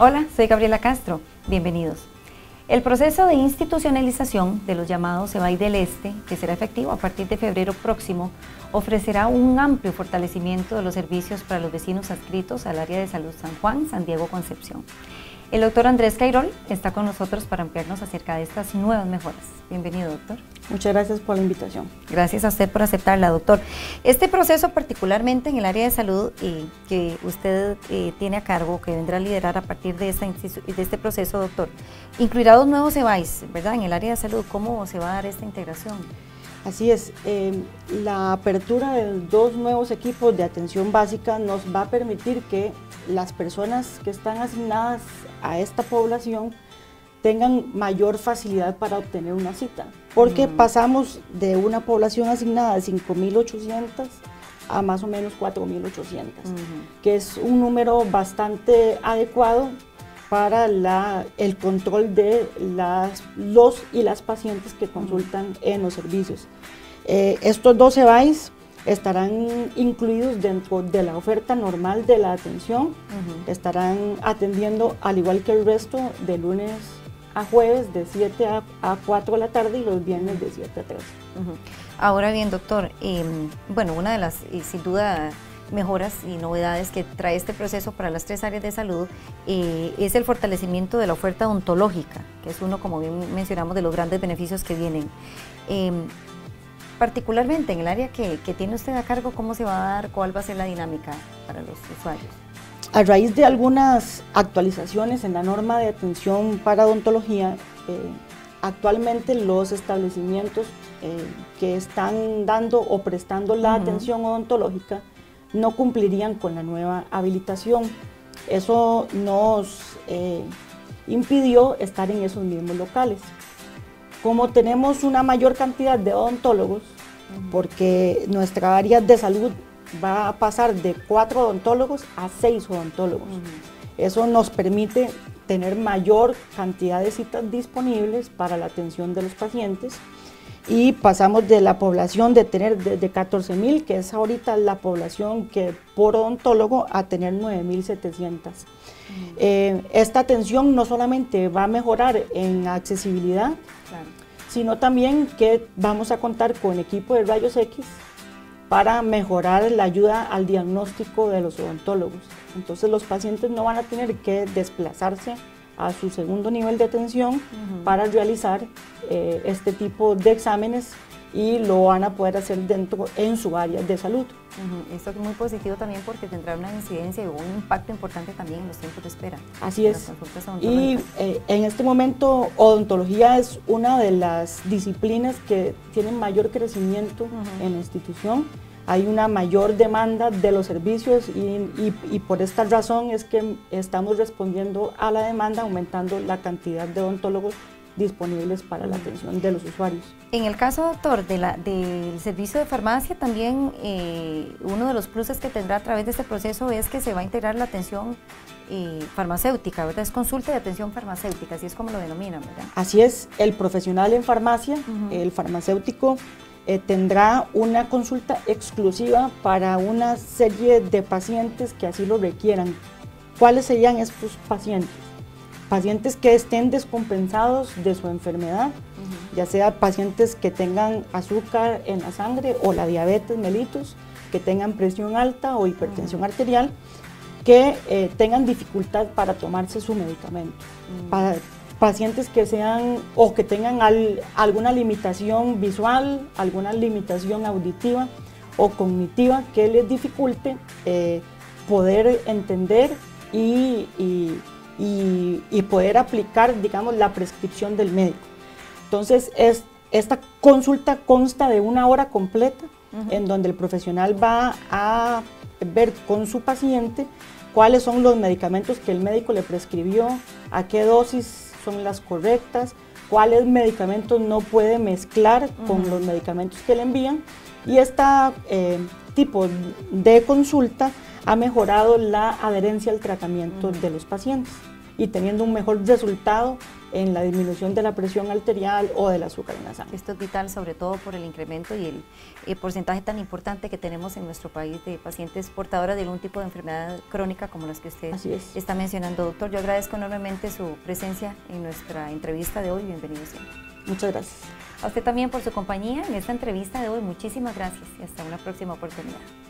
Hola, soy Gabriela Castro, bienvenidos. El proceso de institucionalización de los llamados EBAI del Este, que será efectivo a partir de febrero próximo, ofrecerá un amplio fortalecimiento de los servicios para los vecinos adscritos al área de salud San Juan, San Diego, Concepción. El doctor Andrés Cairol está con nosotros para ampliarnos acerca de estas nuevas mejoras. Bienvenido, doctor. Muchas gracias por la invitación. Gracias a usted por aceptarla, doctor. Este proceso, particularmente en el área de salud que usted tiene a cargo, que vendrá a liderar a partir de este proceso, doctor, incluirá 2 nuevos EBAIs, ¿verdad? En el área de salud, ¿cómo se va a dar esta integración? Así es, la apertura de 2 nuevos equipos de atención básica nos va a permitir que las personas que están asignadas a esta población tengan mayor facilidad para obtener una cita, porque pasamos de una población asignada de 5.800 a más o menos 4.800, que es un número bastante adecuado para el control de los y las pacientes que consultan en los servicios. Estos 2 EBAIs estarán incluidos dentro de la oferta normal de la atención, estarán atendiendo al igual que el resto de lunes a jueves de 7 a 4 de la tarde y los viernes de 7 a 3. Ahora bien, doctor, bueno, una de las, sin duda, mejoras y novedades que trae este proceso para las 3 áreas de salud es el fortalecimiento de la oferta odontológica, que es uno, como bien mencionamos, de los grandes beneficios que vienen. Particularmente en el área que tiene usted a cargo, ¿cómo se va a dar? ¿Cuál va a ser la dinámica para los usuarios? A raíz de algunas actualizaciones en la norma de atención para odontología, actualmente los establecimientos que están dando o prestando la atención odontológica no cumplirían con la nueva habilitación. Eso nos impidió estar en esos mismos locales. Como tenemos una mayor cantidad de odontólogos, porque nuestra área de salud va a pasar de 4 odontólogos a 6 odontólogos. Eso nos permite tener mayor cantidad de citas disponibles para la atención de los pacientes y pasamos de la población de tener desde 14.000, que es ahorita la población que por odontólogo, a tener 9.700. Esta atención no solamente va a mejorar en accesibilidad, sino también que vamos a contar con equipo de rayos X para mejorar la ayuda al diagnóstico de los odontólogos. Entonces los pacientes no van a tener que desplazarse a su segundo nivel de atención para realizar este tipo de exámenes y lo van a poder hacer en su área de salud. Esto es muy positivo también porque tendrá una incidencia y un impacto importante también en los tiempos de espera. Así es. Y en este momento odontología es una de las disciplinas que tienen mayor crecimiento en la institución. Hay una mayor demanda de los servicios y por esta razón es que estamos respondiendo a la demanda, aumentando la cantidad de odontólogos disponibles para la atención de los usuarios. En el caso, doctor, del servicio de farmacia, también uno de los pluses que tendrá a través de este proceso es que se va a integrar la atención farmacéutica, ¿verdad? Es consulta de atención farmacéutica, así es como lo denominan, ¿verdad? Así es, el profesional en farmacia, el farmacéutico, tendrá una consulta exclusiva para una serie de pacientes que así lo requieran. ¿Cuáles serían estos pacientes? Pacientes que estén descompensados de su enfermedad, ya sea pacientes que tengan azúcar en la sangre o la diabetes mellitus, que tengan presión alta o hipertensión arterial, que tengan dificultad para tomarse su medicamento. Pacientes que sean o que tengan alguna limitación visual, alguna limitación auditiva o cognitiva que les dificulte poder entender y poder aplicar, digamos, la prescripción del médico. Entonces, esta consulta consta de 1 hora completa en donde el profesional va a ver con su paciente cuáles son los medicamentos que el médico le prescribió, a qué dosis son las correctas, cuáles medicamentos no puede mezclar con los medicamentos que le envían, y este tipo de consulta ha mejorado la adherencia al tratamiento de los pacientes y teniendo un mejor resultado en la disminución de la presión arterial o del azúcar en la sangre. Esto es vital, sobre todo por el incremento y el porcentaje tan importante que tenemos en nuestro país de pacientes portadoras de algún tipo de enfermedad crónica como las que usted está mencionando. Doctor, yo agradezco enormemente su presencia en nuestra entrevista de hoy. Bienvenido siempre. Muchas gracias. A usted también por su compañía en esta entrevista de hoy. Muchísimas gracias y hasta una próxima oportunidad.